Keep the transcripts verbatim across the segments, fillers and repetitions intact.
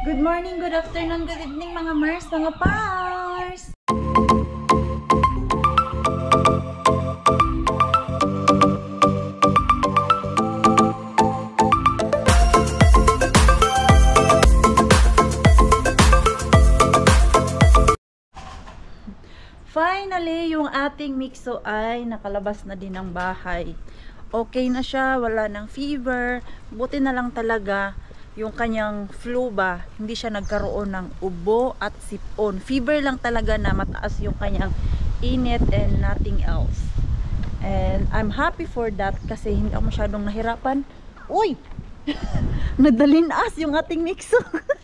Good morning, good afternoon, good evening mga Mars, mga Pars! Finally, yung ating Mixo ay nakalabas na din ng bahay. Okay na siya, wala nang fever. Buti na lang talaga yung kanyang flu ba, hindi siya nagkaroon ng ubo at sipon. Fever lang talaga na mataas yung kanyang init and nothing else. And I'm happy for that kasi hindi ako masyadong nahirapan. Uy! Nadalinas yung ating Mixo.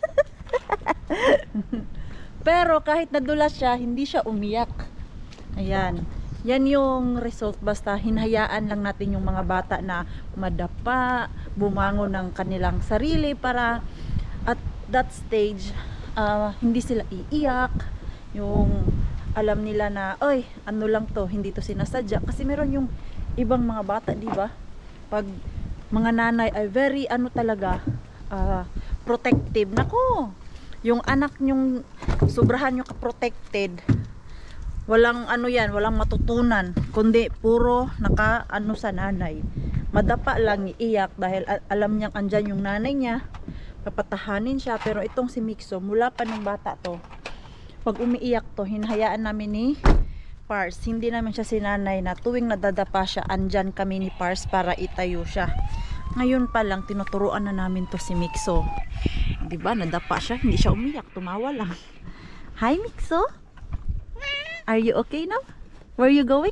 Pero kahit nadulas siya, hindi siya umiyak. Ayan. Yan yung result, basta hinahayaan lang natin yung mga bata na madapa, bumangon ng kanilang sarili para at that stage uh, hindi sila iiyak, yung alam nila na oy, ano lang to, hindi to sinasadya. Kasi meron yung ibang mga bata, di ba? Pag mga nanay ay very ano talaga uh, protective. Nako, yung anak nyong sobrahan nyo ka-protected, walang ano yan, walang matutunan, kundi puro naka ano sa nanay. Madapa lang iiyak dahil alam niyang andyan yung nanay niya, papatahanin siya. Pero itong si Mixo, mula pa ng bata to, pag umiiyak to, hinahayaan namin ni Pars. Hindi namin siya sinanay na tuwing nadadapa siya, andyan kami ni Pars para itayo siya. Ngayon pa lang, tinuturuan na namin to si Mixo. Diba, nadapa siya, hindi siya umiyak, tumawa lang. Hi Mixo! Are you okay now? Where are you going?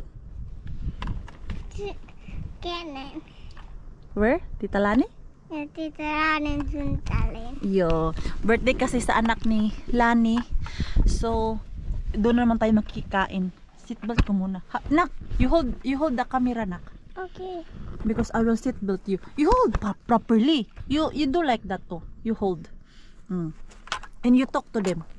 Kanan. Where? Tita Lani? Ya, Tita Lani Suntalin. Yo, birthday kasi sa anak ni Lani. So, doon naman tayo makikain. Seatbelt ko muna. Ha, nak, you hold you hold the camera, nak. Okay. Because I will seatbelt you. You hold pa properly. You you do like that too. You hold. Mm. And you talk to them.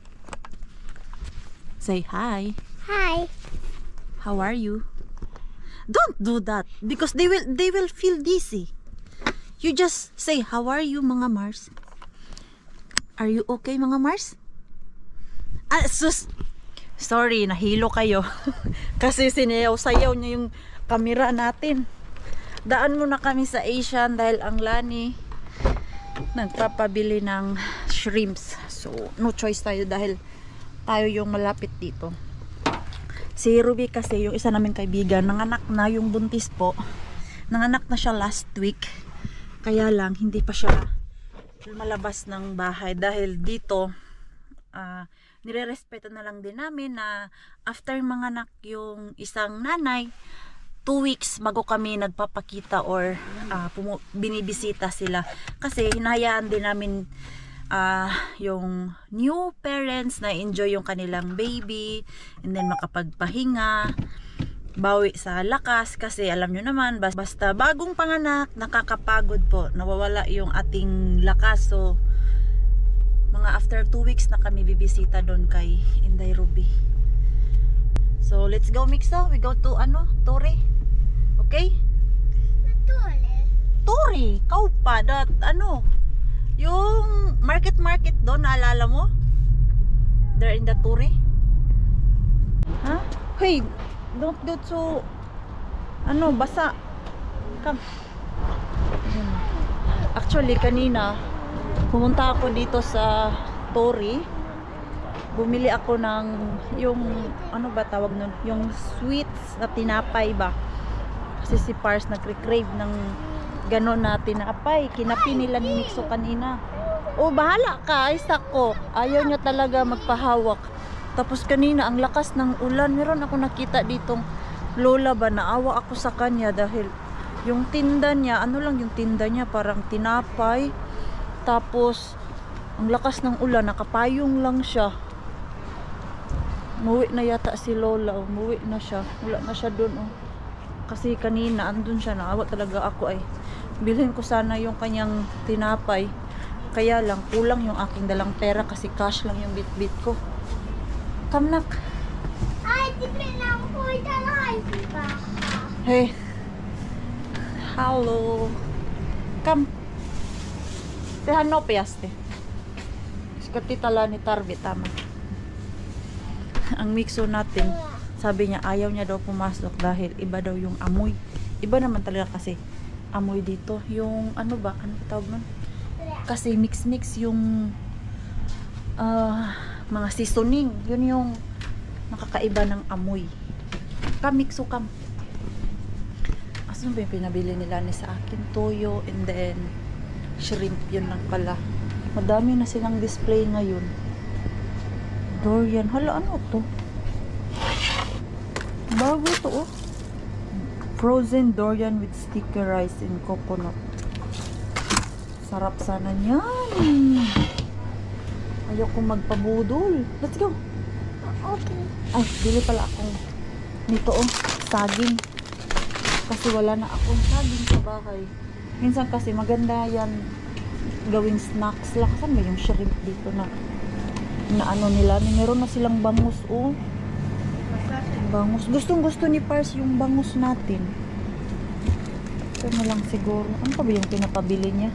Say hi. Hi. How are you? Don't do that because they will they will feel dizzy. You just say, how are you mga Mars? Are you okay mga Mars? Ah, sus. Sorry, nahilo kayo. Kasi sinayaw-sayaw niya yung camera natin. Daan muna kami sa Asian dahil ang Lani nagpapabili ng shrimps. So, no choice tayo dahil tayo yung malapit dito. Si Ruby kasi, yung isa naming kaibigan, nanganak na yung buntis po. Nanganak na siya last week. Kaya lang, hindi pa siya malabas ng bahay. Dahil dito, uh, nire-respeto na lang din namin na after manganak yung isang nanay, two weeks bago kami nagpapakita or uh, binibisita sila. Kasi hinahayaan din namin Uh, yung new parents na enjoy yung kanilang baby and then makapagpahinga, bawi sa lakas. Kasi alam nyo naman, basta bagong panganak, nakakapagod po, nawawala yung ating lakas. So mga after two weeks na kami bibisita doon kay Inday Ruby. So let's go Mixo, we go to ano, Tori. Okay? Tori. Tori, kau pa dat ano, yung market market doon, naalala mo? There in the Tori. Ha? Huh? Hey, don't do so ano, basa. Come. Actually, kanina pumunta ako dito sa Tori. Bumili ako ng yung ano ba tawag nun? Yung sweets na tinapay ba? Kasi si Pars nagre-crave ng ganon natin na apay, kinapi nila ni Mixo kanina. O bahala ka, isa ko. Ayaw niya talaga magpahawak. Tapos kanina ang lakas ng ulan, meron ako nakita ditong lola ba, naawa ako sa kanya dahil yung tinda niya, ano lang yung tinda niya, parang tinapay. Tapos ang lakas ng ulan, nakapayong lang siya. Umuwi na yata si lola, umuwi na siya. Wala na siya dun oh. Kasi kanina andun siya, naawa talaga ako ay bilhin ko sana yung kanyang tinapay. Kaya lang kulang yung aking dalang pera kasi cash lang yung bit-bit ko. Come nak. Ay, tipin lang po italay. Hey. Hello. Come. Te hanno piaste. Skatitala ni Tarbi, tama. Ang mixo natin, sabi niya ayaw niya daw pumasok dahil iba daw yung amoy. Iba naman talaga kasi amoy dito. Yung ano ba, ano tawag nun? Kasi mix-mix yung ah, mga seasoning. Yun yung nakakaiba ng amoy. Kam, mixo kam. Asan ba yung pinabili nila ni sa akin? Toyo and then shrimp. Yun lang pala. Madami na silang display ngayon. Dorian. Hala, ano to? Bago to, oh. Frozen durian with sticky rice and coconut. Sarap sana niyan. Ayoko magpabudol. Let's go. Okay. Ay, bili pala akong nito, oh. Saging. Kasi wala na akong saging sa bahay. Minsan kasi maganda yan gawing snacks lang. Saan ba yung shrimp dito na na ano nila? Meron na silang bangus, oh. Bangus. Gustong gusto ni Pars yung bangus natin. Ito na lang siguro. Ano pa ba yung pinapabili niya?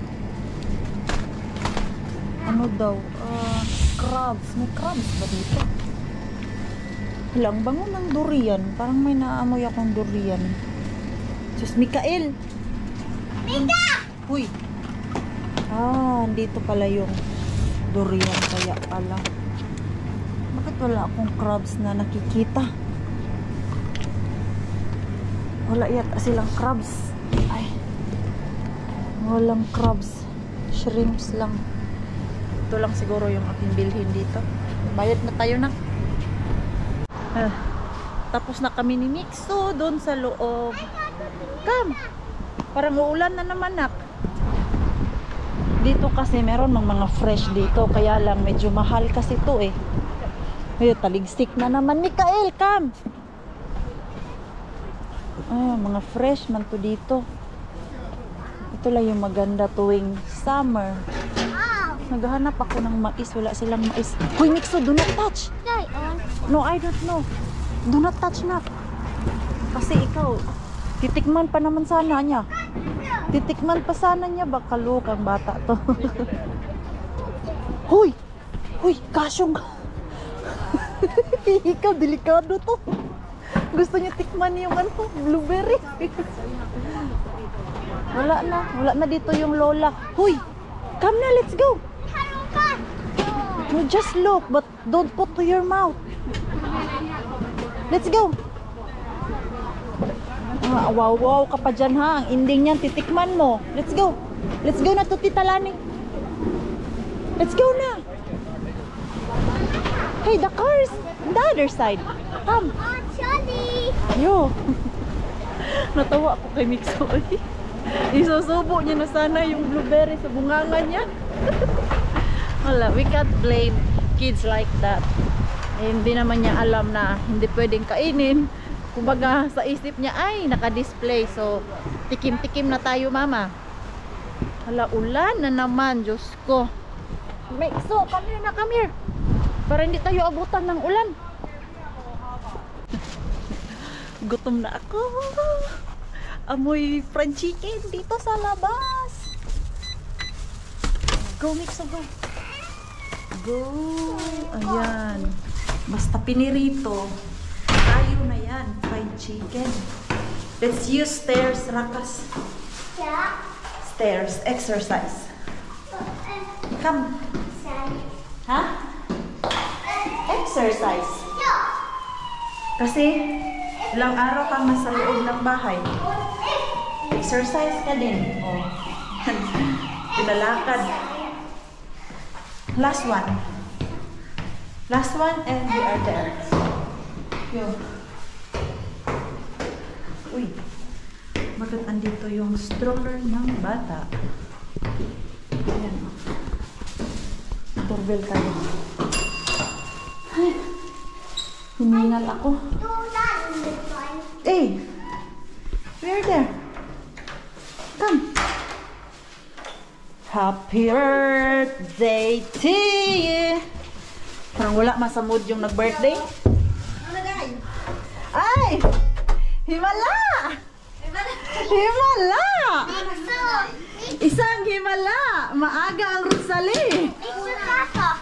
Ano daw? Uh, crabs. May crabs ba dito? Lang bango ng durian. Parang may naamoy akong durian. Diyos, Mikael! Mika! Uy! Ah, dito pala yung durian kaya pala. Bakit wala akong crabs na nakikita? Wala yata silang crabs. Ay. Walang crabs. Shrimps lang. Ito lang siguro yung aking bilhin dito. Bayad na tayo na. Ah, tapos na kami ni Mixo doon sa loob. Come! Parang uulan na naman, nak. Dito kasi meron mang mga fresh dito. Kaya lang medyo mahal kasi to eh. Ayun, taligsik na naman. Mikael, come! Ah, mga fresh man to dito. Ito lang yung maganda tuwing summer. Wow! Naghahanap ako ng mais. Wala silang mais. Hoy, Mixo, do not touch! Stay on. No, I don't know. Do not touch, nak. Kasi ikaw, titikman pa naman sana niya. Titikman pa sana niya. Baka look ang bata to. Hoy! Hoy, kasyong! Ikaw, delikado to. Gusto niya tikman yung ano, blueberry. Wala na. Wala na dito yung lola. Hoy! Come na, let's go! No, just look, but don't put to your mouth. Let's go! Ah, wow, wow ka pa dyan, ha? Ang ending niyan, titikman mo. Let's go! Let's go na to, Tita Lani. Let's go na! Hey, the cars! On the other side. Come! Oh, Charlie! Yo! Natawa ako kay Mixo. Isusubo niya na sana yung blueberry sa bunganga niya. Wala, we can't blame kids like that. Eh, hindi naman niya alam na hindi pwedeng kainin. Kumbaga sa isip niya ay naka-display. So, tikim-tikim na tayo, mama. Hala, ulan na naman. Diyos ko. Mixo, come here na, come here. Para hindi tayo abutan ng ulan. Gutom na ako. Amoy fried chicken dito sa labas. Go, Mixo, go. Go. Ayan. Basta pinirito. Tayo na yan. Fried chicken. Let's use stairs, Rakas. Yeah. Stairs. Exercise. Come. Ha? Exercise. Kasi ilang araw kang nasa loob ng bahay. Exercise ka din. Oh. Pinalakad. Last one. Last one and we are there. Yo. Uy. Bakit andito yung stroller ng bata? Ayan. Doorbell tayo. Ay. Hiningal ako. Hey. We're there. Come. Happy birthday to you. Parang wala man sa mood yung nag-birthday. Ay! Himala! Himala! Isang himala! Maaga ang Rosalie!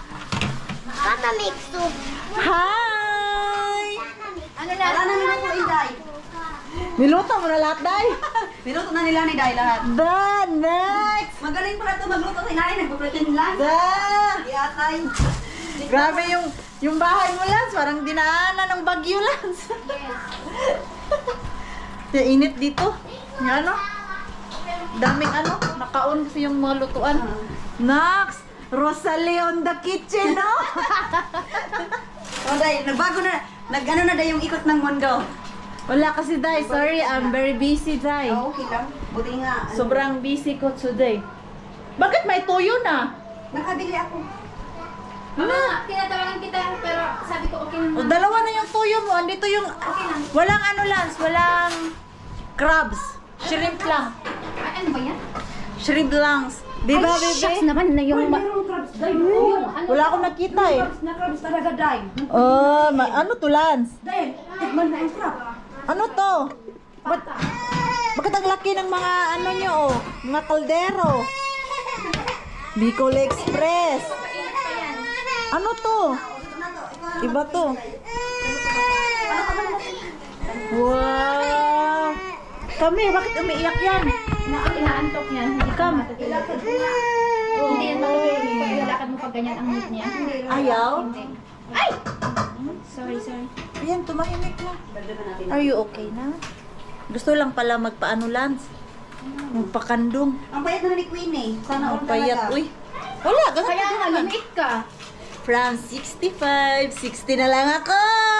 Niluto mo na lahat, Day. Minuto na nila ni Day lahat. Da, next. Magaling pala ito magluto si nanay, nagpo-pretend lang. Da. Yatay. Grabe yung yung bahay mo, Lance. Parang dinaanan ng bagyo, Lance. Yung init dito. Yung ano? Daming ano, nakaon kasi yung mga lutuan. Nax! Rosalie on the kitchen, no? Oh, Day, nagbago na. Nag-ano na Day yung ikot ng mundo. Wala kasi, Day. Sorry, I'm very busy, Day. Oh, okay lang. Buti nga. ano, Sobrang busy ko today. Bakit may tuyo na? Nakabili ako. Mama, tinatawagan kita pero sabi ko okay O, naman. dalawa na yung tuyo mo. Andito yung... Okay lang. Walang ano, Lance. Walang crabs. Shrimp lang. Ay, ano ba yan? Shrimp lang. Di ba, Ay, shucks baby? naman na yung... ma- Mayroong crabs, Day. Yung ano? Wala akong nakita eh. Crabs na crabs talaga, Day. Oh, ma- ano to, Lance? Day, tikman na yung crab. Ano to? Ba't, bakit ang laki ng mga ano nyo, oh? Mga kaldero. Bicol Express. Ano to? Iba to. Wow! Kami, bakit umiiyak yan? Na, inaantok yan. Hindi ka Kam. matutulog. Hindi yan matutulog. Pag ilalakad mo pag ganyan ang mood niya. Ayaw? Hindi. Ay! Sorry, sorry. Ayan, tumahimik na. Dagdagan natin. Are you okay na? Gusto lang pala magpaano, Lance. Magpakandong. Ang payat na ni Queen eh. Sana all Ang payat, talaga. uy. Wala, ganun Kaya nga, lumiit ka. From sixty-five, sixty na lang ako!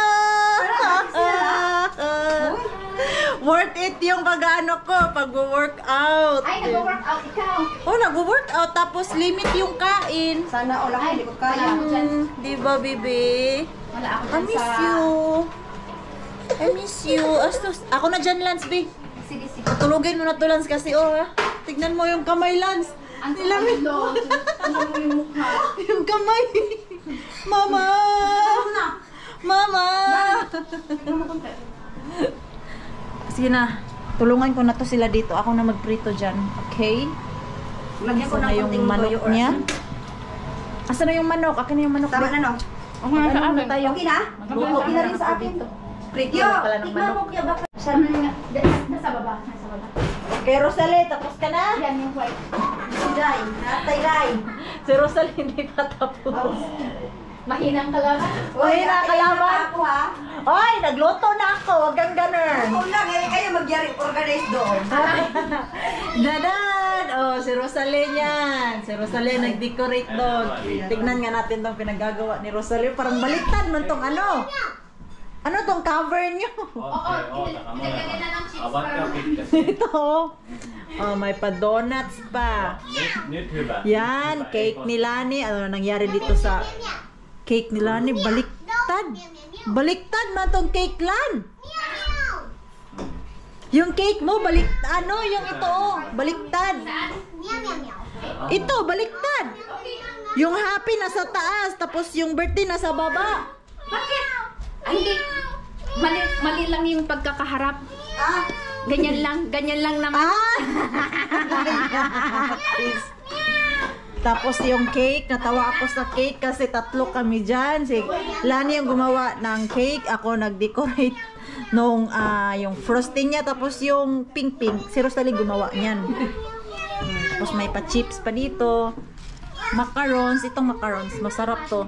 Worth it yung pag-ano ko, pag-workout. Ay, nag-workout ikaw. Oh, nag-workout, tapos limit yung kain. Sana all ako, Ay, hindi ko kaya. wala. dyan. Hmm, di ba, baby? Wala ako I dyan miss sa... you. I miss you. Astos, ako na dyan, Lance, babe. Sige, sige. Tulugin mo na to, Lance, kasi oh, ha? Tignan mo yung kamay, Lance. Ang Nilamig tulo. Ang tulo yung mukha. yung kamay. Mama! Mama! Sige na. Tulungan ko na to sila dito. Ako na magprito dyan. Okay? Lagyan ko Asa ng na yung konting manok toyo or niya? asin. Asa na yung manok? Akin na yung manok. Tama babe. na, no? Ano na tayo? Okay na? Magluto Okay na rin sa akin. Prito Yo, na pala ng tikman manok. mo kaya baka. Sana nga. Nasa baba. Nasa baba. Okay, Rosalie, tapos ka na? Yan yung white. Si Day, natay Day. Si Rosalie hindi pa tapos. Mahinang kalaban. Uy, nakakalaban. Ako ha. Oy, nagluto na ako. Huwag kang ganun. Ako lang, eh, kayo magyari organize doon. Dadan! Oh, si Rosalie yan. Si Rosalie nag-decorate doon. Tignan nga natin tong pinagagawa ni Rosalie. Parang baliktad man tong ano. Ano tong cover nyo? Oo, pinagagay na ng chips Awan ka, para... Victor. Ito. Oh, may pa-donuts pa. Nyt hyvä. Yan, cake ni Lani. Ano nangyari dito sa cake ni Lani? Baliktad. Baliktad man tong cake, Lan. Yung cake mo, balik, ano, yung ito, oh, baliktad. Ito, baliktad. Yung happy nasa taas, tapos yung birthday nasa baba. Bakit? Ay, hindi. Mali, mali lang yung pagkakaharap. Ah, Ganyan lang, ganyan lang naman. Ah! Tapos yung cake, natawa ako sa cake kasi tatlo kami dyan. Si Lani yung gumawa ng cake, ako nag-decorate nung ah, yung frosting niya, tapos yung pink-pink, si Rosalie gumawa niyan. Hmm, tapos may pa-chips pa dito. Macarons, itong macarons, masarap to.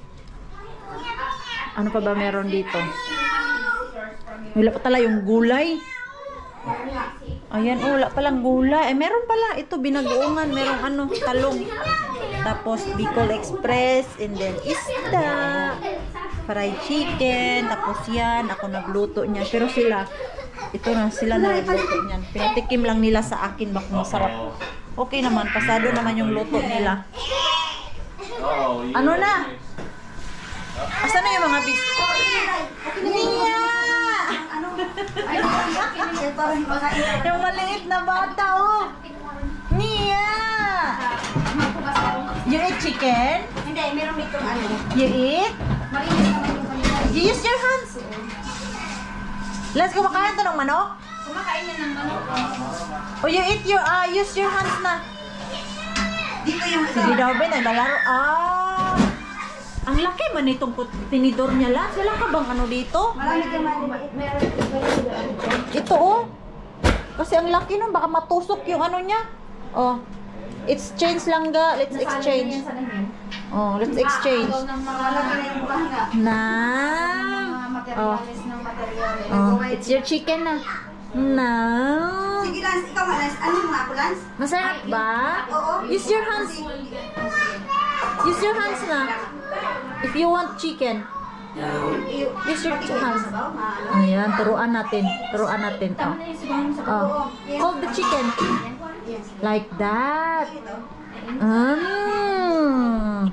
Ano pa ba meron dito? Wala pa tala yung gulay. Ayan, oh, wala palang gulay. Eh, meron pala. Ito, binagoongan. Merong ano, talong. Tapos, Bicol Express. And then, isda. Fried chicken. Tapos yan. Ako nagluto niya. Pero sila, ito na, sila na nagluto niyan. Pinatikim lang nila sa akin. Baka masarap. Okay naman. Pasado naman yung luto nila. Oo, yun. Ano na? Asa na yung mga bis? Nia! ano? Ay, ay, parang makain. Yung maliit na bata, oh! Nia! You eat chicken? Hindi, meron dito ano. You eat? Mainit naman yung kanila. You use your hands? Let's go, kumakain to ng manok? Kumakain niya ng manok. O you eat your, ah, use your hands na. Dito yung Si Darwin, naglalaro. Ah! Ang laki man itong put- tinidor niya lang. Wala ka bang ano dito? Marami kang maliliit. Ito oh. Kasi ang laki nun, baka matusok yung ano niya. Oh. Exchange lang ga. Let's exchange. Oh, let's exchange. Malaki na yung bangga. Na. Oh. ng materials. Oh, it's your chicken na. Na. Sige, Lance, ikaw nga, Lance. Ano mo ako, Lance? Masarap ba? Oo. Use your hands. Use your hands na. If you want chicken. Use your hands. Ayan, turuan natin. Turuan natin. Oh. Oh. Hold the chicken. Like that. Mm.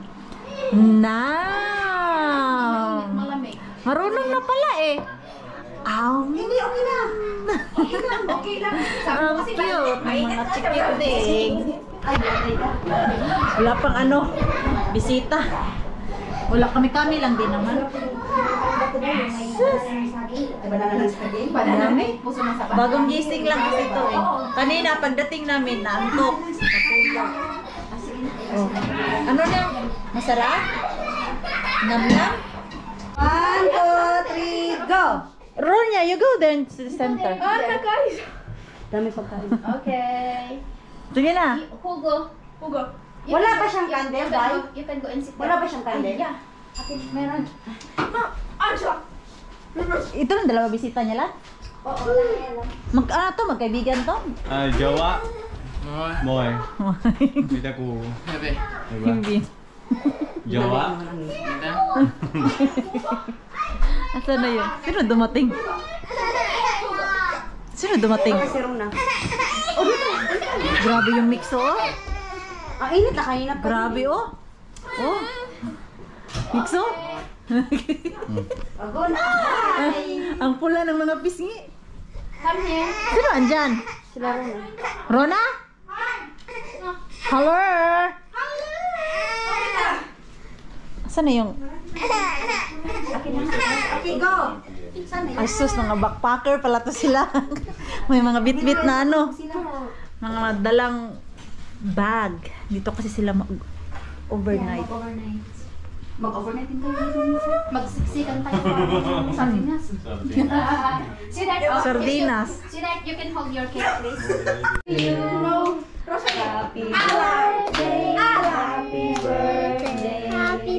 Now. Malamig. Marunong na pala eh. Ow. Hindi, okay lang. Okay lang, okay lang. Ang cute. Mga chicken ding. Ay, ay, Wala pang ano, bisita. Wala kami-kami lang din naman. Diba na Lance ka din? Marami. Puso ng sapat. Bagong gising lang kasi ito eh. Kanina, pagdating namin, naantok. Oh. Ano na? Masarap? Nam-nam? One, two, three, go! Ronya, you go there to the center. guys. Dami pagkain. Okay. Sige na. Hugo. Hugo. You Wala can ba go- siyang you- candle, you can Day? go- You can go and sit Wala down. ba siyang candle? Ay, yeah. Akin, meron. Ito lang dalawa bisita niya lang? Oo, lang lang. Mag, ano to? Magkaibigan to? Ah, Jawa. Moy. Bida ko. Hindi. Jawa. Asa na yun? Sino dumating? Sino dumating? Si Rona. Grabe yung mix oh. Ang init na kanina pa. Grabe oh. Oh. Mix oh. Ago na. Ang pula ng mga pisngi. Come here. Sino andyan? Sila Rona. Rona? Hello? Saan na yung... Okay, go! Saan na yun? Asus, mga backpacker pala to sila. May mga bit-bit na ano. Mga dalang bag. Dito kasi sila mag-overnight. Overnight. Mag-overnight din tayo dito minsan. Magsiksikan tayo para sardinas. See that? Oh, Sardinas. See that? You can hold your cake, please. Happy birthday, happy birthday, Happy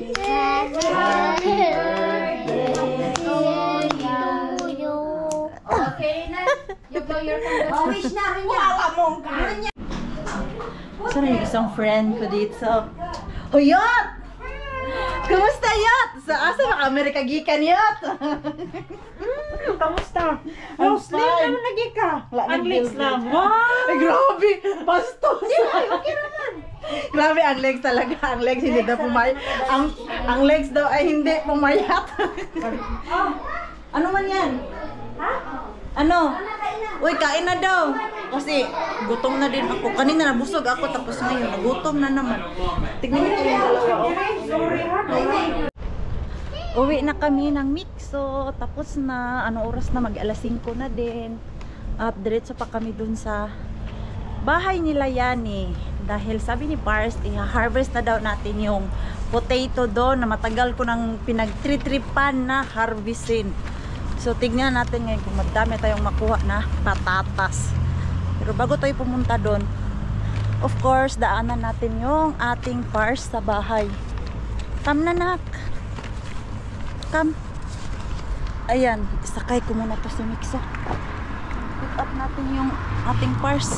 birthday to you. Okay, na. You blow your candle. Oh, wish na rin niya. Wala mong ka. Saan yung isang friend ko dito? Oh, Yot! Kumusta, Yot? Sa asa baka Amerika gikan, Yot? mm, kamusta? I'm fine. Ang naman lagi ka. Ang legs lang. Wow! Ay, grabe! Bastos! Okay naman. Grabe, ang legs talaga. Ang legs hindi daw pumayat. Ang, ang legs daw ay hindi pumayat. Ano man yan? Ha? Ano? Uy, kain na daw. Kasi gutom na din ako. Kanina nabusog ako tapos ngayon nagutom na naman. Tignan niyo yung dalawa. Uwi na kami ng Mixo. Tapos na, ano oras na, mag alas singko na din. At diretso pa kami dun sa bahay nila Yani. Dahil sabi ni Pars, i-harvest na daw natin yung potato doon na matagal ko nang pinagtritripan na harvestin. So tignan natin ngayon kung madami tayong makuha na patatas. Pero bago tayo pumunta doon, of course, daanan natin yung ating Pars sa bahay. Come na, nak. Come. Ayan, isakay ko muna to si Mixa. Pick up natin yung ating Pars.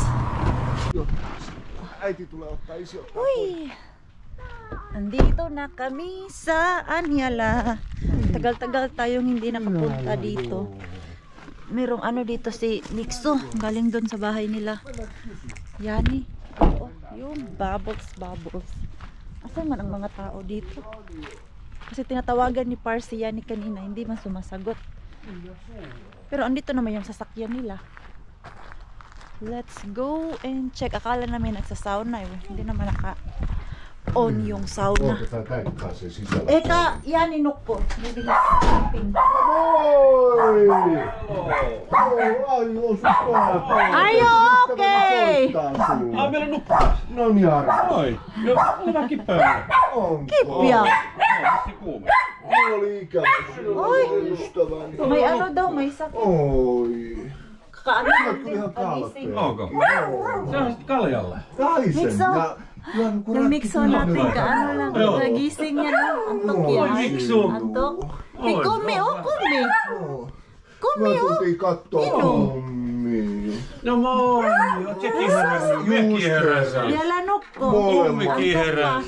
Äiti tulee ottaa isi ottaa. Uy! Andito na kami sa Anyala. Tagal-tagal tayong hindi nakapunta dito. Merong ano dito si Mixo. Galing doon sa bahay nila. Yani. Oo, yung bubbles, bubbles. Asan man ang mga tao dito? Kasi tinatawagan ni Parsi Yani kanina. Hindi man sumasagot. Pero andito naman yung sasakyan nila. Let's go and check. Akala namin nagsasauna eh. Hindi naman naka-on yung sauna. Otetaan tän kanssa sisällä. Eka, yan inukko. Bibili camping. Oi! Ai, osu päätä. Are you okay? Ah, meillä nukkuu. No niin, Harri. Oi, jo, leväkin pöydä. Onko? Kippiä. Se kuume. Mulla oli ikävä. Sinulla oli ystäväni. May ano daw, may sakit. Oi. Kaano Sä oot kyllä ihan kalpea. Onko? Se on sit Kaljalle. Kaisen. Mikso. Ja Jan kun Yung mixo natin, kaano lang, nagising yan, no? Antok yan. Mikso. Antok. Hey, kumi, oh, kumi. Kumi, Mä oh. tultiin kattoo kummi. No moi, oot sekin herännyt. Mekin heräsään. Vielä nukko. Kummikin heräs.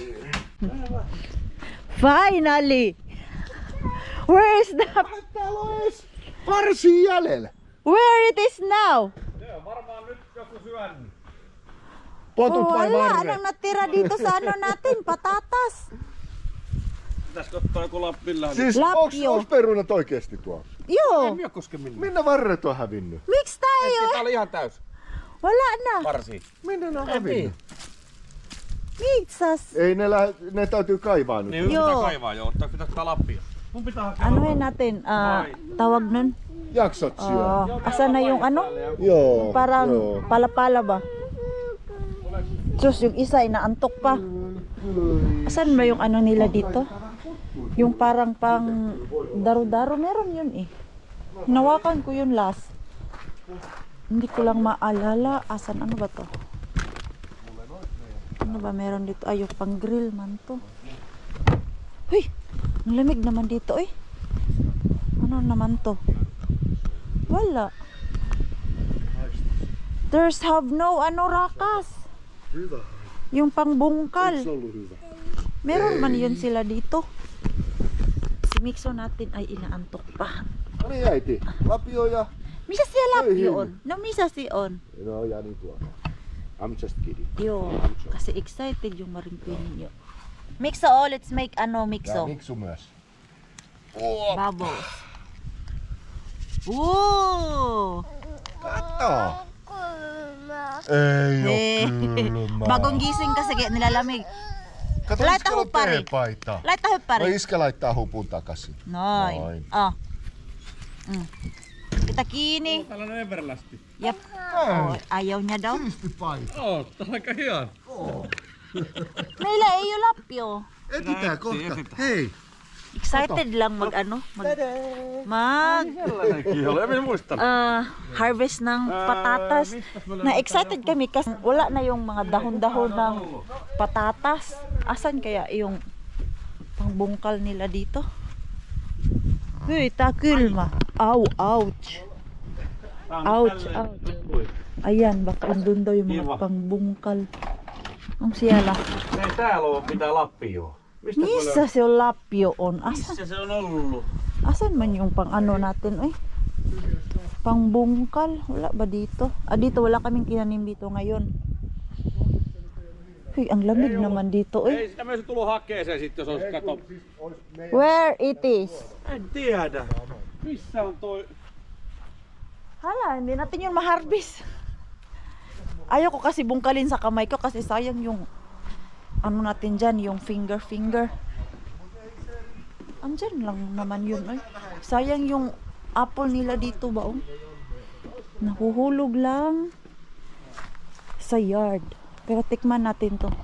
Finally! Where is the... Täällä on ees varsin jäljellä. Where it is now? Se on varmaan nyt joku syönyt. Potut vai Wala, varret? anong natira dito sa ano natin? Patatas. Pitäisikö ottaa joku lappilla? Siis Lapio. onks, onks perunat oikeesti tuolla? Joo. Ei koske minne. Minne varret on hävinnyt? Miksi tää ei Tää ole? oli ihan täys. Wala na. Varsi. Minne ne on hävinnyt? Mitsas. Ei ne, lä- ne täytyy kaivaa nyt. Niin Joo. pitää kaivaa jo. Ottaa pitää ottaa lappia. Mun pitää hakea. Anohin natin, ah, tawag nun? Jaksat siellä? Ah, asan na yung ano? Joo. Parang joo. pala-pala ba? Sus, yung isa inaantok pa. Asan ba yung ano nila dito? Yung parang pang daro-daro, meron yun eh. Hinawakan ko yun last. Hindi ko lang maalala. Asan, ano ba to? Ano ba meron dito? Ay, yung pang grill man to. Uy, ang lamig naman dito eh. Ano naman to? Wala. There's have no ano rakas. Hyvä. Yung pangbungkal. Se on ollut hyvä. Meron man yun sila dito. Si Mikso natin ay inaantok pa. No niin äiti, lapio ja... Misa siya Ei, lapyo ei. on? No misa si on? No Jani tuolla. I'm just kidding. Yo, kasi excited yung maringpin niyo. Mikso, oh, let's make ano, Ja Mikso. Miksu myös. Bubbles. Ooh! Katso! Ei Eh, oo kylmää. bagong gising kasi kaya nilalamig. Kato, Laita Iska on huppari. teepaita. Laita No hyppäri. Iska laittaa hupun takaisin. Noin. Noin. Oh. Mm. Kita kiinni. Tällainen everlasti. Jep. Oh, ayaw niya daw. Siisti paita. Oo, tää on aika hieno. Meillä ei ole lapio. Etitään kohta. Hei! Excited lang mag ano, mag mag Tällainenkin oli, en minä muistanut. ah, harvest ng patatas. Na excited kami kasi wala na yung mga dahon-dahon ng patatas. Asan kaya yung pangbungkal nila dito? Uy, takilma. Aw, ouch. Ouch, ouch. Ayan, baka andun daw yung mga pangbungkal. Ang siyala. Ei täällä oo mitään lappia. Mistä Missä se on lapio on? Asan? Missä se on ollut? Asan man yung pang ano natin, eh? Pang bungkal. Wala ba dito? Ah, dito. Wala kaming kinanim dito ngayon. Uy, ang lamig naman dito, eh. Ei sitä myös tullut hakeeseen sit, jos olisi kato. Where it is? En tiedä. Missä on toi? Hala, hindi natin yun maharbis. Ayaw ko kasi bungkalin sa kamay ko kasi sayang yung ano natin dyan, yung finger finger. Andyan lang naman yun, eh. Sayang yung apple nila dito ba, oh. Nahuhulog lang sa yard. Pero tikman natin to.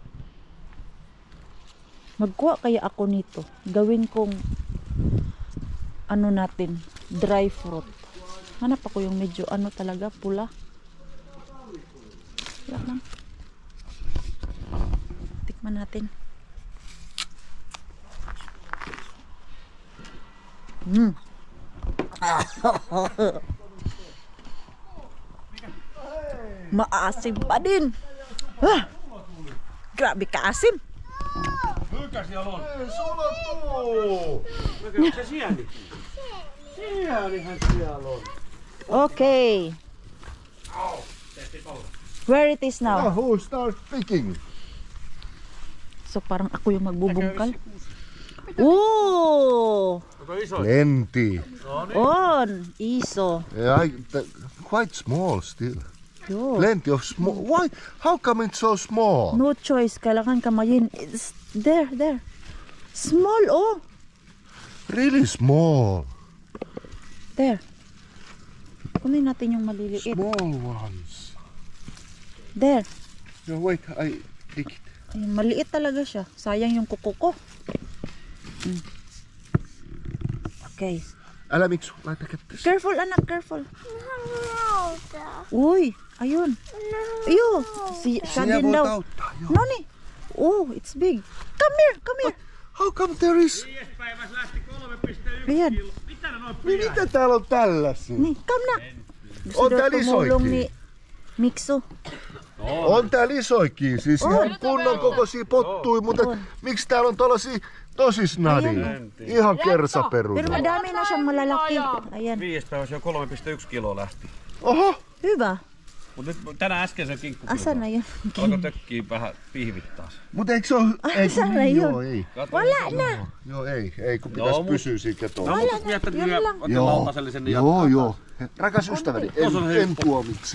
Magkuha kaya ako nito. Gawin kong ano natin, dry fruit. Hanap ako yung medyo ano talaga, pula. Wala lang. Tikman natin. Mm. Maasim pa din. Ah, grabe kaasim. Mikä siellä on? Ei sulla tuu! Mikä se sieni? Sienihän siellä on. Okay. Where it is Now now? who starts picking? So parang ako yung magbubungkal. Ooh! Onko iso? Plenty. On! Iso. Yeah, I, the, quite small still. Yo. Plenty of small. Why? How come it's so small? No choice. Kailangan kamayin. It's there, there. Small, oh. Really small. There. Kunin natin yung maliliit. Small ones. There. No, wait, I dig it. Ay, maliit talaga siya. Sayang yung kuko ko. Okay. Älä Miksu, laita kättä. Careful anak, careful. Uy, ayun. Ayun. Si, siya Sinä din voit daw. auttaa, joo. No niin. Oh, it's big. Come here, come here. How come there is... Ayan. Niin mitä täällä on tällaisia? Niin, come na. Gusto On daw täällä tumulong isoikin. ni Mikso. On täällä isoikin, siis ihan kunnon kokoisia pottui, mutta On. miksi täällä on tollasia tosi snadia? Ihan kersaperuna. Pero madami na siyang malalaki. Ayan. Viides päivässä jo kolme pilkku yksi kiloa lähti. Oho, Hyvä. Mut nyt tänään äskeisen kinkku Asa na yun. alkoi tökkiä vähän pihvit taas. mut eikö se oo... Ai, sana niin, yun. joo, ei. Wala na. Joo, ei, ei, kun Joo, pitäis mut- pysyä siinä ketolla. No mut miettä, että minä otin Joo, lautasellisen niin joo, jatkaa joo. Rakas ystäväni, Tuossa on en, hyvä. en tuomitse.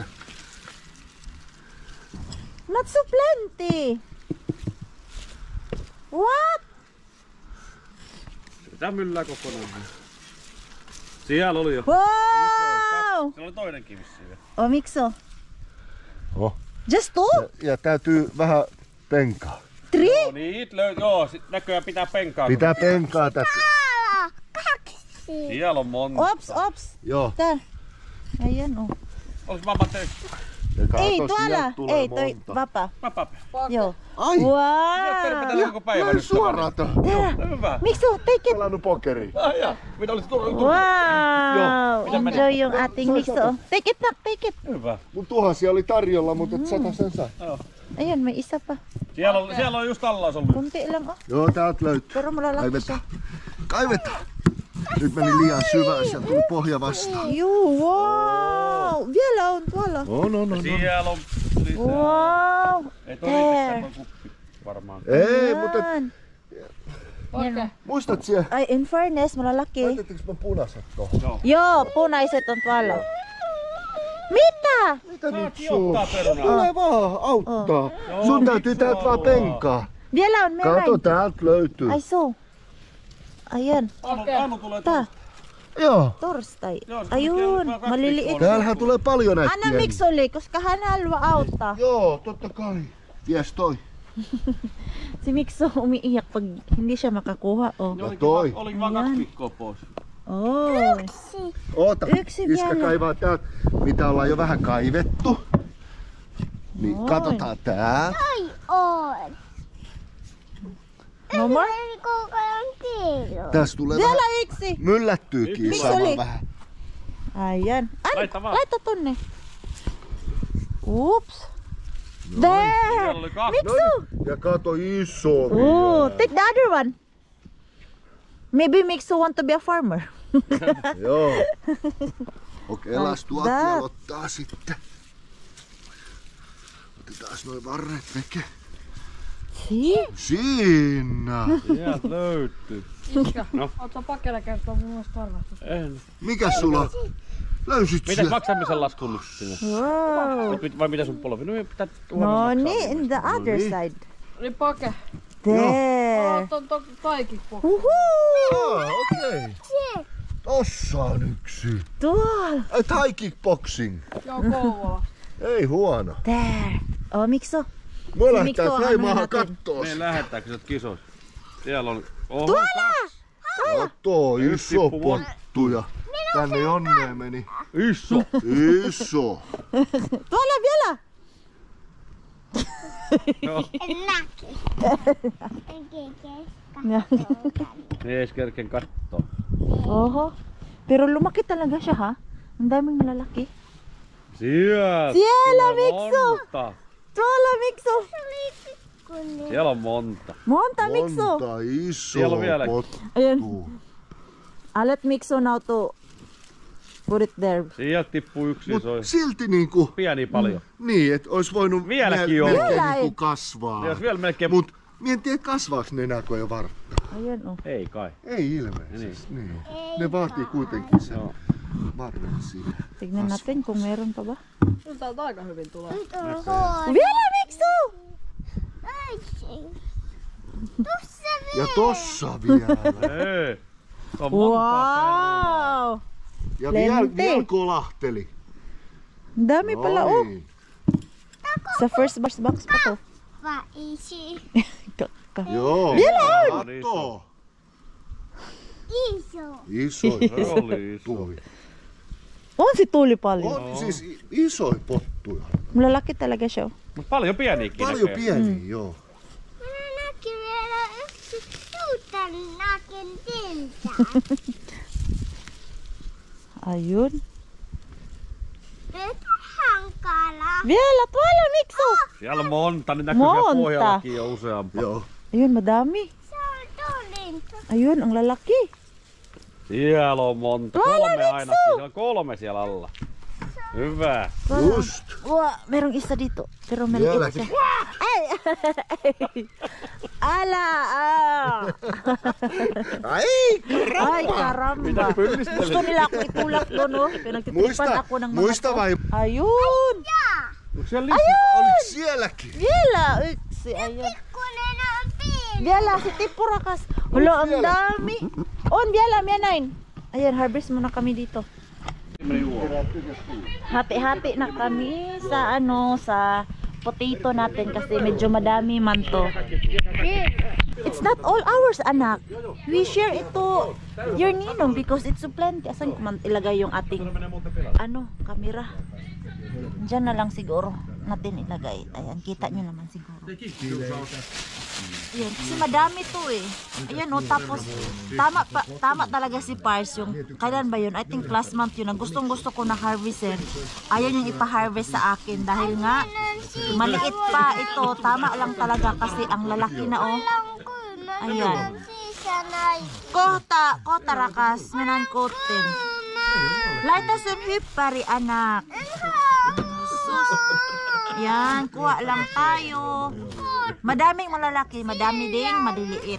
Not so plenty. What? Tää myllää kokonaan. Siellä oli jo. Wow! Siellä oli toinen kivissi vielä. Oh, Mikso. Oh. Just two? Ja, ja täytyy vähän penkaa. Three? No niin, löy- joo, sit näköjään pitää penkaa. Pitää penkaa tätä. Siellä on monta. Ops, ops. Joo. Tää. Ayan, oh. Olis vapaa töissä. Ja kato, Ei, sieltä tuolla. tulee Ei, toi monta. vapa. Vapaa. Joo. Ai, Tervetä Wow! koko päivän näin nyt. suoraan tuohon. Tää. Hyvä. Mikso, take it. Pelannut pokeria. Ai jaa. Mitä olis tullut? Wow! Enjoy yung ating Mikso. Take it, nak, take it. Hyvä. Mun tuhansia oli tarjolla, mutta et sata sen sai. Ayun, may isa pa. Siellä on, siellä on just alla olisi ollut. Kunti lang, oh. Joo, täältä löytyy. Pero malalaki siya. Kaivetaan. Kaivetaan. Nyt meni liian syvään, sieltä tuli pohja vastaan. Juu, wow! Vielä on tuolla. No, no, no, no. Siellä on lisää. Wow! Ei toi riitäkään toi kuppi varmaan. Ei, mutta et, Yan. muistat siellä? Ay, in fairness, malalaki. Laitettiinko mä punaiset tohon? Joo, punaiset on tuolla. Mitä? Mitä nyt Saatkin sun? ottaa perunaa. Tule vaan, auttaa. Sun täytyy täältä vaan penkaa. Vielä on meron. Kato, täältä löytyy. Ay, so. Ayan. Anu, Anu tulee Ta, Joo. torstai. Joo, se Ayun, tulee kaksi maliliit. viikkoa. Täällähän tulee paljon näitä Anna pieniä. Miksoli, koska hän haluaa auttaa. Joo, totta kai. Ties toi. Si Mikso umiiyak pag hindi siya makakuha. Oh. Ja toi. Oli vaan kaksi viikkoa pois. Oh. Oota, Yksi iskä vielä. kaivaa täältä, mitä ollaan jo vähän kaivettu. Niin Oi. katsotaan tää. On. No more? Ei koko ajan kiilo. Tässä tulee vähän Vielä yksi. myllättyykin Miksi sama oli? vähän. Ayan. An, Laita vaan. laita tonne. Oops. There. Siellä oli kaksi. Mikso. Ja kato iso Oh, vielä. take the other one. Maybe Mikso want to be a farmer. Joo. Okei, elas tuolta that. vielä ottaa sitten. Otetaan noin varret veke. See? Siinä. Sieltä löytyy. No. Ootko pakella kertoa mun mielestä varmasti? En. Mikäs sulla? Löysit Mitäs siellä? maksamisen laskun nyt sinne? Wow. Mit- Vai mitä sun polvi? No pitää huomenna No maksaa niin, in the other niin. side. Eli pake. There. Oot on to kaikki pake. Uhu. Ah, okei. Tossa on yksi. Tuolla. Ai, Thai kickboxing. Joo, Kouvola. Ei huono. There. Oh, Mikso. Me Mikko lähdetään on Taimaahan aina natin. kattoo. Me lähdetäänkö sieltä kisoissa? Siellä on... Oho, Tuolla. Kattoo, Yksi iso tippu vaan. pottuja. Tänne Jonneen meni. iso! Iso. Tuolla vielä. Joo. Ei edes kerken kattoo. Oho. Pero lumaki talaga siya, ha? Ang daming malalaki. Sieltä! Siellä, tulee Mikso! monta. Tuolla, Mikso. Siellä on monta. Monta, Mikso. Monta iso Siellä on vielä. pottu. Ayan. I'll let Mikso now to put it there. Sieltä tippuu yksi Mut iso. silti niinku, Pieni paljon. niin, et ois voinut Vieläkin mel- on. melkein Vielä niinku ei. kasvaa. Jos vielä melkein... Mut mie en tiedä kasvaaks ne enää kun ei vartta. Ayan, oh. Ei kai. Ei ilmeisesti. Niin. Ne vaatii kuitenkin sen Joo. varren siihen. Tignan natin kung meron pa ba. Kyllä täältä aika hyvin tulee. Vielä, Mikso! Ja tossa vielä. Ei. Se on monta perunaa. Wow! Ja vielä, Lente. vielä kolahteli. Dami pala, oh. Noin. Sa first box box pa to. Vaisi. Ka- ka- Joo. Vielä on. Kato. Iso. Isoja. Se oli iso. Tuli. On si Tuuli paljon. On siis i- isoja pottuja. Lalaki talaga siya. Mut paljon pieniäkin Paljon näkee. pieniä, joo. Minä näkin vielä yksi suutan näkin tinta. Ayun. Nyt hankala. Vielä tuolla, Mikso! Siellä on monta, niin näkyy siellä Monta. pohjallakin jo useampaa. Joo. Ayun, madami. Se on tulinta. Ayun, ang lalaki. Siellä on monta. Tuolla, Kolme Miksu! ainakin. Siellä on kolme siellä alla. Hyvä. Just. Wah, merong isa dito. Pero merong Vieläkin. isa. Ay! Ala! Ah. Ai, Ay, karamba. Mitä pyllistelit? Gusto nila ako itulak doon, no? Pinagtitipan muista, ako ng mga muista to. vai Ayun! Onko siellä lisää? oliko sielläkin? Vielä yksi. Ayun. Kunen on pieni. Vielä si Tipurakas. Hala, ang dami. On, vielä, mianain. Ayan, harvest muna kami dito. Hati-hati na kami sa ano, sa potato natin kasi medyo madami man to. It's not all ours, anak. We share ito your ninong because it's so plenty. Asan ko man ilagay yung ating ano, camera? Diyan na lang siguro natin ilagay. Ayan, kita nyo naman siguro. Ayan, kasi madami to eh. Ayan o, tapos tama, pa, tama talaga si Pars yung, kailan ba yun? I think last month yun, ang gustong gusto ko na harvestin. Ayaw yung ipa-harvest sa akin dahil nga maliit pa ito. Tama lang talaga kasi ang lalaki na oh. Ayan. Sisa na. Kota, kota rakas, minan kotin. Laita sun hyppari anak. Sus. Yan, kuha lang tayo. Madaming malalaki, madami ding maliliit.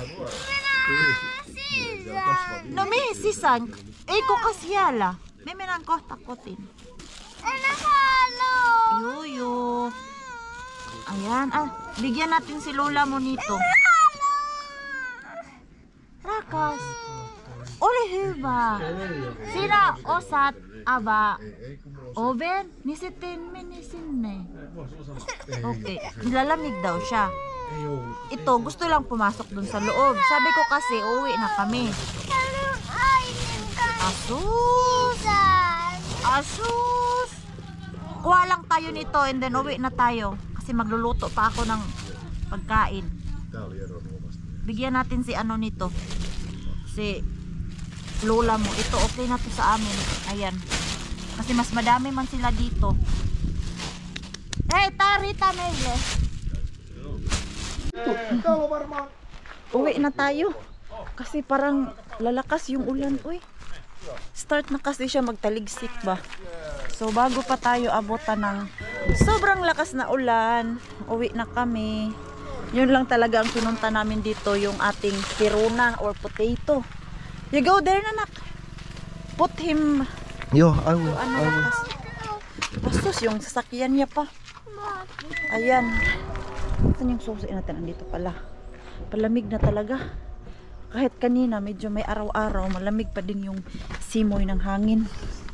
No, may sisan. Eh, ko kasyala. May minan ko takotin. Halo. Yuyo. Ayan, ah, bigyan natin si Lola mo nito. Rakas. Oli hyvä. Sinä osat avaa oven, niin sitten meni sinne. Okay, nilalamig daw siya. Ito, gusto lang pumasok dun sa loob. Sabi ko kasi, uwi na kami. Asus! Asus! Kuha lang tayo nito and then uwi na tayo. Kasi magluluto pa ako ng pagkain. Bigyan natin si ano nito. Si Lola mo. Ito okay na to sa amin. Ayan. Kasi mas madami man sila dito. Hey, Tarita Mele. Uwi na tayo. Kasi parang lalakas yung ulan. Uy. Start na kasi siya magtaligsik ba. So bago pa tayo abutan ng sobrang lakas na ulan, uwi na kami. Yun lang talaga ang pinunta namin dito, yung ating piruna or potato. You go there, nanak. Put him. Joo, I will. Ano lakas. Bastos yung sasakyan niya pa. Ayan. Saan yung susi natin? Andito pala. Palamig na talaga. Kahit kanina medyo may araw-araw, malamig pa din yung simoy ng hangin.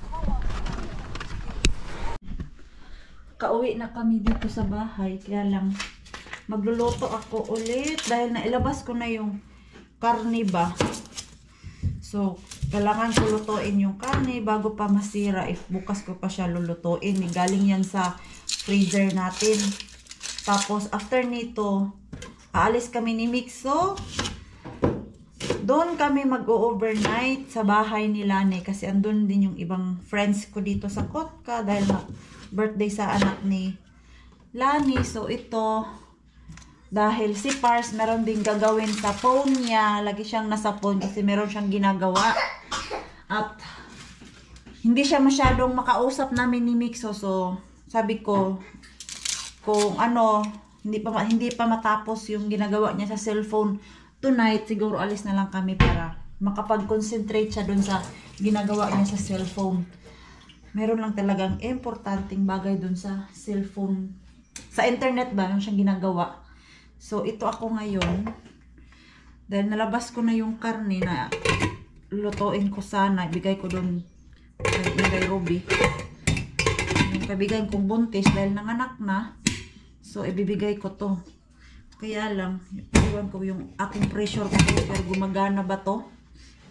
Kauwi na kami dito sa bahay, kaya lang magluluto ako ulit dahil nailabas ko na yung karne ba. So, kailangan ko lutuin yung karne bago pa masira. If bukas ko pa siya lulutuin, galing yan sa freezer natin. Tapos, after nito, aalis kami ni Mikso. Doon kami mag-overnight sa bahay ni Lani kasi andun din yung ibang friends ko dito sa Kotka dahil na birthday sa anak ni Lani. So, ito, dahil si Pars meron din gagawin sa phone niya. Lagi siyang nasa phone kasi meron siyang ginagawa. At hindi siya masyadong makausap namin ni Mikso. So, sabi ko, kung ano, hindi pa, hindi pa matapos yung ginagawa niya sa cellphone tonight, siguro alis na lang kami para makapag-concentrate siya dun sa ginagawa niya sa cellphone. Meron lang talagang importanteng bagay dun sa cellphone. Sa internet ba, yung siyang ginagawa. So, ito ako ngayon. Dahil nalabas ko na yung karne na lutuin ko sana. Ibigay ko dun kay, kay Ruby. Yung kaibigan kong buntis dahil nanganak na. So, ibibigay ko to. Kaya lang, iwan ko yung aking pressure ko pero gumagana ba to?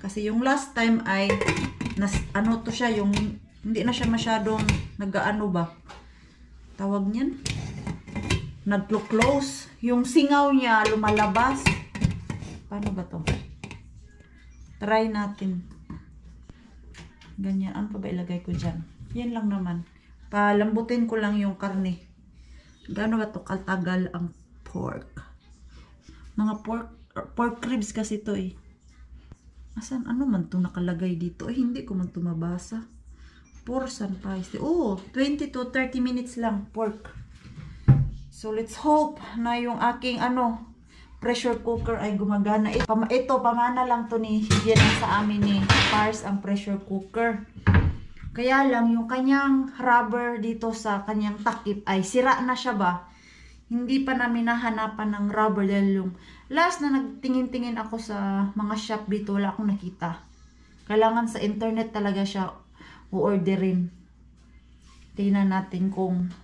Kasi yung last time ay nas, ano to siya, yung hindi na siya masyadong nag-ano ba? Tawag niyan? Naglo-close. Yung singaw niya lumalabas. Paano ba to? Try natin. Ganyan. Ano pa ba ilagay ko dyan? Yan lang naman. Palambutin ko lang yung karne. Gaano ba to katagal ang pork? Mga pork pork ribs kasi to eh. Asan? Ano man to nakalagay dito? Eh, hindi ko man to mabasa. Porsan pa. Oh, twenty to thirty minutes lang pork. So, let's hope na yung aking ano, pressure cooker ay gumagana. Ito, ito pamana lang to ni Yan sa amin ni Pars ang pressure cooker. Kaya lang, yung kanyang rubber dito sa kanyang takip ay sira na siya ba? Hindi pa namin nahanapan ng rubber dahil yung last na nagtingin-tingin ako sa mga shop dito, wala akong nakita. Kailangan sa internet talaga siya u-orderin. Tingnan natin kung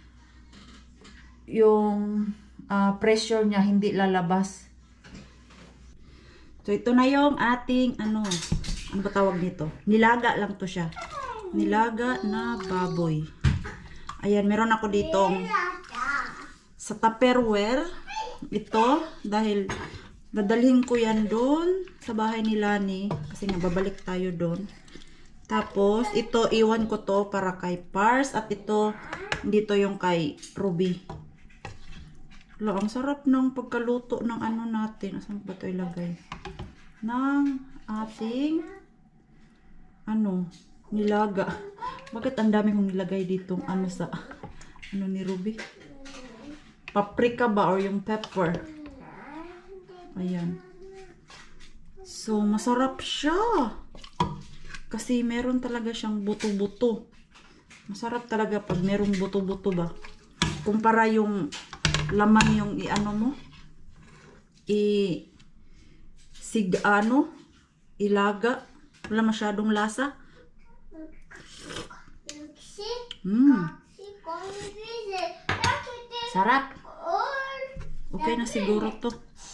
yung uh, pressure niya hindi lalabas. So, ito na yung ating ano, ano ba tawag dito? Nilaga lang to siya. Nilaga na baboy. Ayan, meron ako ditong sa Tupperware. Ito, dahil dadalhin ko yan doon sa bahay ni Lani. Kasi nga, babalik tayo doon. Tapos, ito, iwan ko to para kay Pars. At ito, dito yung kay Ruby. Lo, ang sarap ng pagkaluto ng ano natin. Asan ba ito ilagay? Ng ating ano, nilaga. Bakit ang dami kong nilagay ditong ano sa ano ni Ruby? Paprika ba or yung pepper? Ayan. So, masarap siya. Kasi meron talaga siyang buto-buto. Masarap talaga pag merong buto-buto ba. Kumpara yung laman yung i-ano mo. I sig ano, ilaga. Wala masyadong lasa. Mm. Sarap. Okay na siguro to.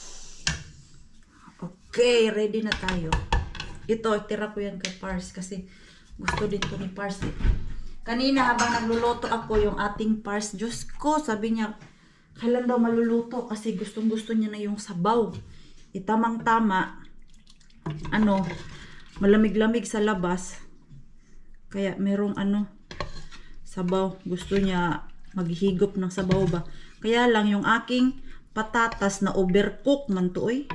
Okay, ready na tayo. Ito, tira ko yan kay Pars kasi gusto din to ni Pars eh. Kanina habang nagluluto ako yung ating Pars, Diyos ko, sabi niya, kailan daw maluluto kasi gustong gusto niya na yung sabaw. Itamang tama, ano, malamig-lamig sa labas. Kaya merong ano, sabaw. Gusto niya maghigop ng sabaw ba. Kaya lang yung aking patatas na overcook man to eh.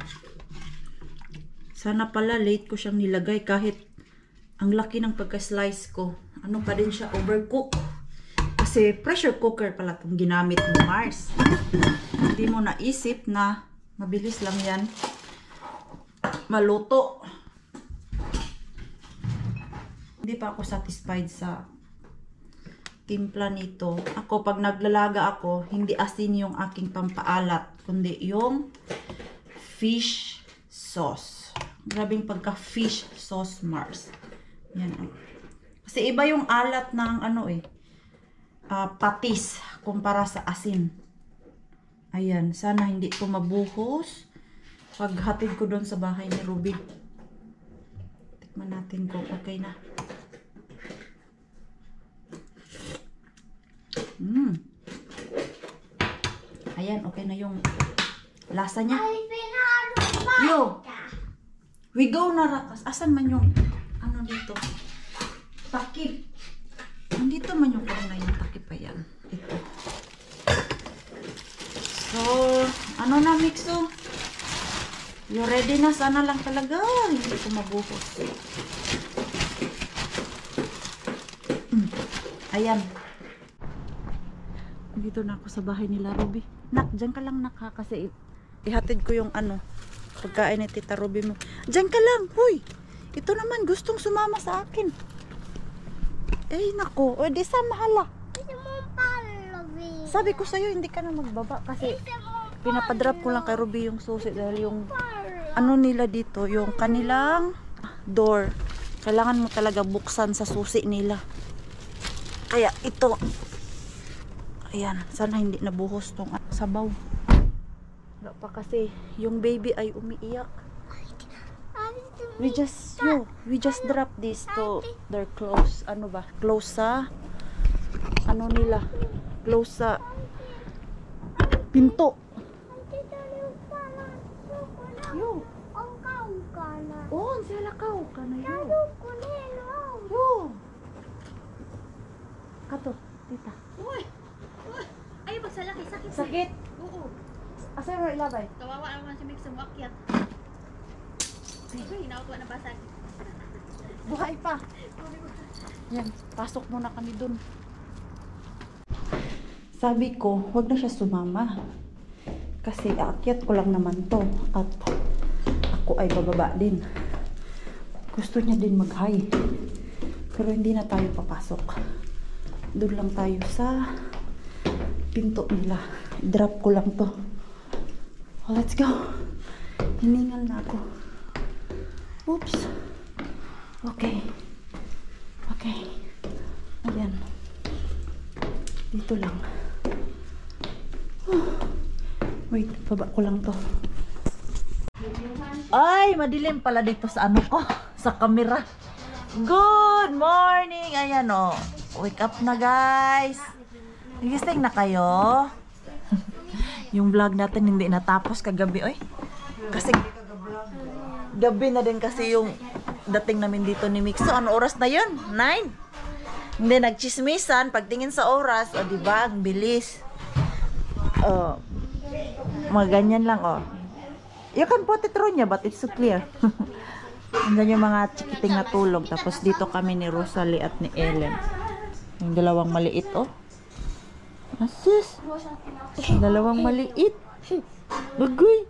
Sana pala late ko siyang nilagay kahit ang laki ng pagka-slice ko. Ano pa din siya, overcook. Kasi pressure cooker pala itong ginamit ni Mars. Hindi mo naisip na mabilis lang yan maluto. Hindi pa ako satisfied sa timpla nito. Ako, pag naglalaga ako, hindi asin yung aking pampaalat, kundi yung fish sauce. Grabing pagka fish sauce, Mars. Yan. Kasi iba yung alat ng ano eh, uh, patis kumpara sa asin. Ayan, sana hindi ito mabuhos paghatid ko doon sa bahay ni Ruby. Tikman natin kung okay na. Mm. Ayan, okay na yung lasa niya. Yo! We go na rakas. Asan man yung ano dito? Takip. Nandito man yung karna yung takip. Ayan. Ito. So, ano na mixo? You ready na? Sana lang talaga. Hindi ko mabuhos. Mm. Ayan. Dito na ako sa bahay nila, Ruby. Nak, dyan ka lang nak ha, kasi ihatid ko yung ano, pagkain ni Tita Ruby mo. Dyan ka lang, huy! Ito naman, gustong sumama sa akin. Eh, nako. O, di sa mahala. Sabi ko sa'yo, hindi ka na magbaba kasi pinapadrop ko lang kay Ruby yung susi dahil yung ano nila dito, yung kanilang door. Kailangan mo talaga buksan sa susi nila. Kaya ito, ayan, sana hindi nabuhos tong sabaw. Wala pa kasi yung baby ay umiiyak. We just, yo, we just drop this to their close, ano ba? Close sa, ano nila? Close sa pinto. Yo. Ang kaukana. Oh, ang sila ka ka na yo. Kunelo. Yo. Kato, tita. Uy! Uy! Ay, magsalaki, sakit. Sakit. Oo. Asa mo ilabay? Kawawa naman si Mix sa wakyat. Uy, hinawag na basag. Buhay pa. Yan, pasok muna kami dun. Sabi ko, wag na siya sumama. Kasi aakyat ko lang naman to. At ako ay bababa din. Gusto niya din mag-hi. Pero hindi na tayo papasok. Doon lang tayo sa pinto nila. Drop ko lang to. Oh, let's go. Hiningal na ako. Oops. Okay. Okay. Ayan. Dito lang. Wait, baba ko lang to. Ay, madilim pala dito sa ano ko. Sa camera. Good morning! Ayan o. Wake up na guys. Nagising na kayo? Yung vlog natin hindi natapos kagabi. Oy. Kasi gabi na din kasi yung dating namin dito ni Mixo. Ano oras na yun? nine? Hindi, nagchismisan. Pagtingin sa oras, o diba, ang bilis. Oh, mga ganyan lang, oh. You can put it through niya, but it's so clear. Andyan yung mga chikiting na tulog. Tapos dito kami ni Rosalie at ni Ellen. Yung dalawang maliit, oh. Asus. Dalawang maliit. Bagoy.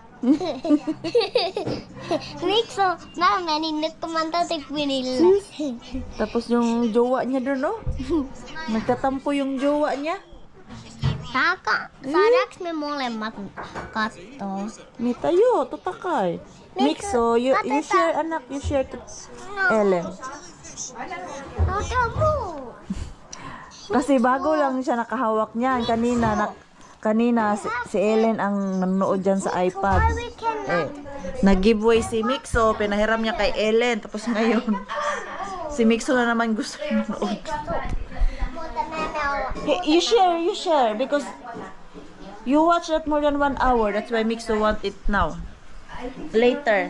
Mixo, mama, ninit kumanta sa pinil. Tapos yung jowa niya doon, no? Nagtatampo yung jowa niya. Saka, sarax me mole matkato. Ni tayo, tutakay. Mixo, you, you share, anak, you share to Ellen. Tatabu. Kasi bago lang siya nakahawak niyan. Kanina, na, kanina si, si Ellen ang nanonood dyan sa iPad. Eh, nag-giveaway si Mixo, pinahiram niya kay Ellen. Tapos ngayon, si Mixo na naman gusto nanonood. Hey, you share, you share. Because you watch that more than one hour. That's why Mixo want it now. Later.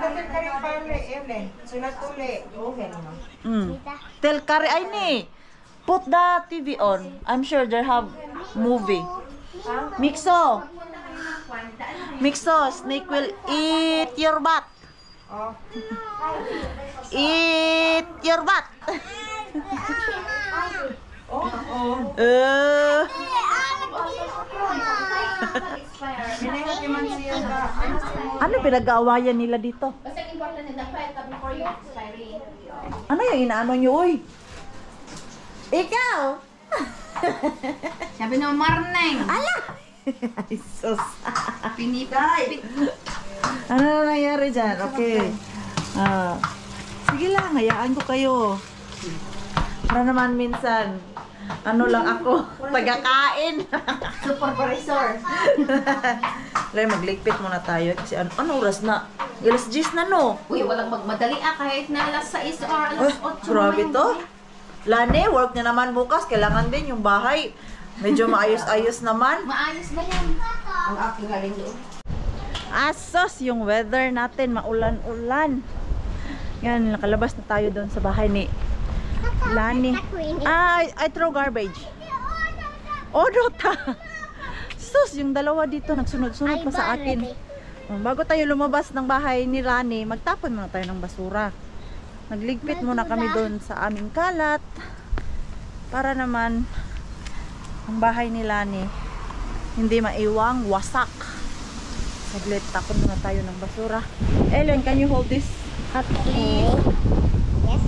Mm. Tell Kari, ay ni. Put the T V on. I'm sure they have movie. Mixo. Mixo, snake will eat your butt. Eat your butt. Uh, ano pinag-aawayan nila dito? Basta important na dapat before you expiry. Ano yung inaano nyo, uy? Ikaw! Sabi ng Marneng. Ala! Ay, sus. Pinipit. Ano na nangyari dyan? Okay. Ah, sige lang, hayaan ko kayo. Para naman minsan, ano lang ako, tagakain. Supervisor. Lay, magligpit muna tayo kasi ano, ano oras na? alas diyes na, no? Uy, walang magmadali ah kahit na alas sais or Ay, alas otso. grabe to. Lani, work na naman bukas. Kailangan din yung bahay. Medyo maayos-ayos naman. Maayos ba yan? Ang aking galing doon. Asos, yung weather natin, maulan-ulan. Yan, nakalabas na tayo doon sa bahay ni Lani. Ah, I, I throw garbage. Oh, Dota. Sus, yung dalawa dito, nagsunod-sunod pa sa akin. Oh, bago tayo lumabas ng bahay ni Lani, magtapon muna tayo ng basura. Nagligpit muna kami doon sa aming kalat. Para naman, ang bahay ni Lani, hindi maiwang wasak. Saglit, tapon muna tayo ng basura. Ellen, can you hold this hat, please? Yes.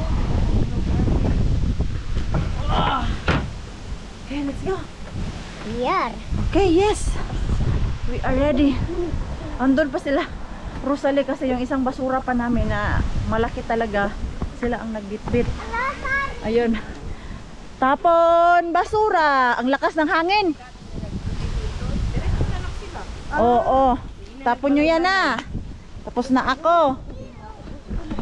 Okay, let's go. Here. Okay, yes. We are ready. Andun pa sila. Rosalie, kasi yung isang basura pa namin na malaki talaga, sila ang nagbitbit. Ayun. Tapon basura. Ang lakas ng hangin. Oo, oo. Tapon nyo yan na. Tapos na ako.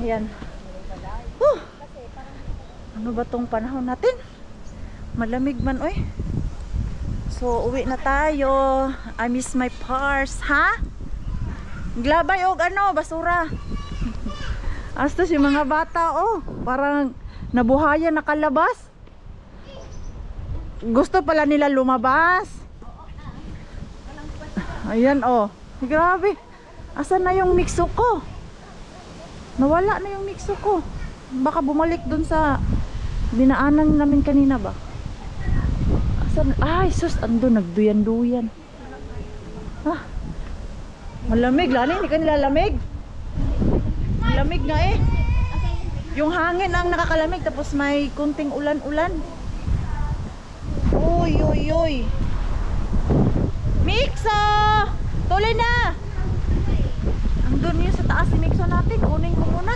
Ayan. Huh. Ano ba tong panahon natin? Malamig man, oy. So, uwi na tayo. I miss my purse, ha? Glabay og ano, basura. Astos yung mga bata, oh. Parang nabuhayan, nakalabas. Gusto pala nila lumabas. Ayan, oh. Grabe. Asan na yung mixo ko? Nawala na yung mixo ko. Baka bumalik dun sa dinaanan namin kanina ba? Asan? Ay, sus, ando, nagduyan-duyan. Ah, malamig, lani, hindi ka nilalamig. Malamig nga eh. Yung hangin ang nakakalamig, tapos may kunting ulan-ulan. Uy, uy, uy. Mixo! Tuloy na! Andun yun sa taas si Mixo natin. Kunin ko muna.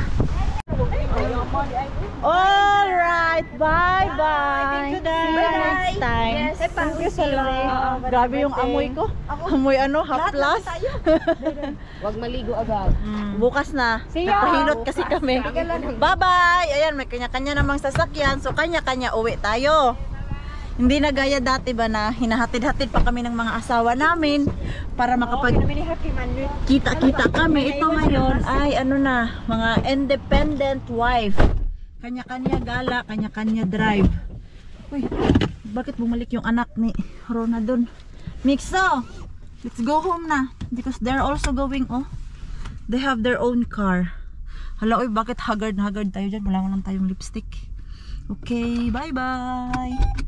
Alright, bye-bye. See you next time. Thank you so much. Grabe yung amoy ko. Amoy ano, half plus. Huwag maligo agad. Mm, bukas na. Pahilot kasi kami. Bye-bye. Ayan, may kanya-kanya namang sasakyan. So, kanya-kanya uwi tayo. Hindi na gaya dati ba na hinahatid-hatid pa kami ng mga asawa namin para makapag kita-kita kami. Ito ngayon ay ano na, mga independent wife. Kanya-kanya gala, kanya-kanya drive. Uy, bakit bumalik yung anak ni Rona dun? Mixo, let's go home na. Because they're also going, oh. They have their own car. Hala, uy, bakit haggard-haggard tayo dyan? Wala mo lang tayong lipstick. Okay, bye-bye.